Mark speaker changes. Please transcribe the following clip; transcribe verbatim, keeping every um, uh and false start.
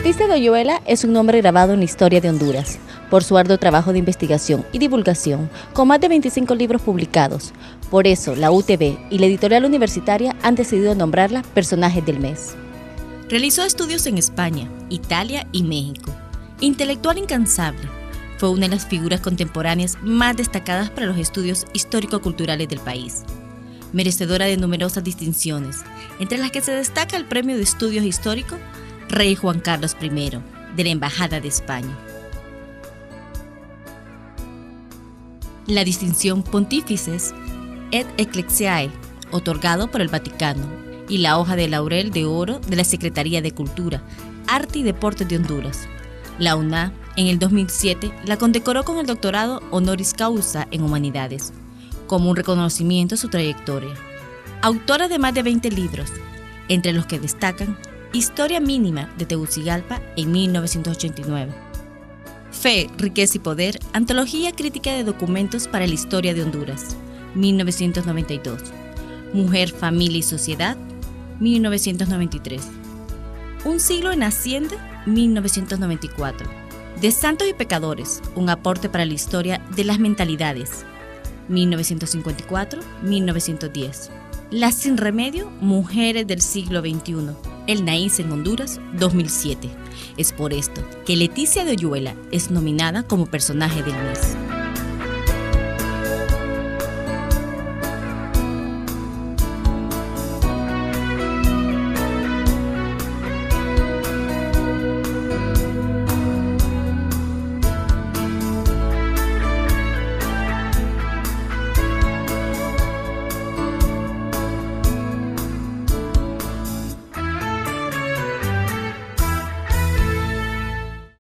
Speaker 1: Leticia de Oyuela es un nombre grabado en la historia de Honduras, por su arduo trabajo de investigación y divulgación, con más de veinticinco libros publicados. Por eso, la U T V y la editorial universitaria han decidido nombrarla Personaje del Mes.
Speaker 2: Realizó estudios en España, Italia y México. Intelectual incansable, fue una de las figuras contemporáneas más destacadas para los estudios histórico-culturales del país. Merecedora de numerosas distinciones, entre las que se destaca el Premio de Estudios Históricos Rey Juan Carlos primero, de la Embajada de España. La distinción Pontifices et Ecclesiae, otorgado por el Vaticano, y la hoja de laurel de oro de la Secretaría de Cultura, Arte y Deportes de Honduras. La U N A, en el dos mil siete, la condecoró con el doctorado honoris causa en Humanidades, como un reconocimiento a su trayectoria. Autora de más de veinte libros, entre los que destacan Historia mínima de Tegucigalpa en mil novecientos ochenta y nueve. Fe, riqueza y poder, antología crítica de documentos para la historia de Honduras, mil novecientos noventa y dos. Mujer, familia y sociedad, mil novecientos noventa y tres. Un siglo en Hacienda, mil novecientos noventa y cuatro. De santos y pecadores, un aporte para la historia de las mentalidades, mil novecientos cincuenta y cuatro a mil novecientos diez. Las sin remedio, mujeres del siglo veintiuno. El Naís en Honduras, dos mil siete. Es por esto que Leticia de Oyuela es nominada como Personaje del Mes.